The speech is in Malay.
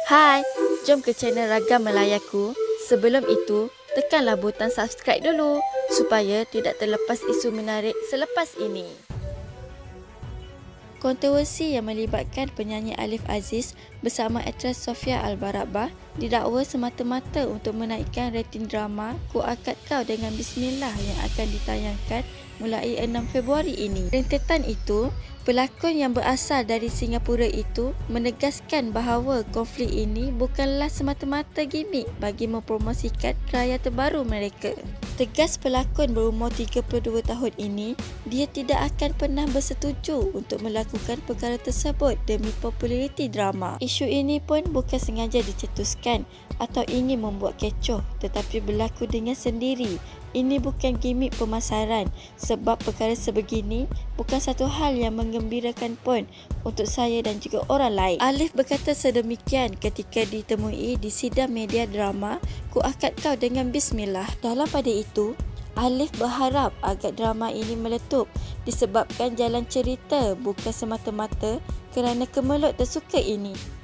Hai, jom ke channel Ragam Melayaku. Sebelum itu, tekanlah butang subscribe dulu supaya tidak terlepas isu menarik selepas ini. Kontroversi yang melibatkan penyanyi Alif Aziz bersama aktris Sofia Al-Barabah didakwa semata-mata untuk menaikkan rating drama Ku Akad Kau Dengan Bismillah yang akan ditayangkan mulai 6 Februari ini. Rentetan itu, pelakon yang berasal dari Singapura itu menegaskan bahawa konflik ini bukanlah semata-mata gimmick bagi mempromosikan karya terbaru mereka. Tegas pelakon berumur 32 tahun ini, dia tidak akan pernah bersetuju untuk melakukan perkara tersebut demi populariti drama. Isu ini pun bukan sengaja dicetuskan atau ingin membuat kecoh, tetapi berlaku dengan sendiri. Ini bukan gimmick pemasaran sebab perkara sebegini bukan satu hal yang menggembirakan pun untuk saya dan juga orang lain. Alif berkata sedemikian ketika ditemui di sidang media drama Ku Akad Kau Dengan Bismillah. Dalam pada itu, Alif berharap agar drama ini meletup disebabkan jalan cerita bukan semata-mata kerana kemelut tersuka ini.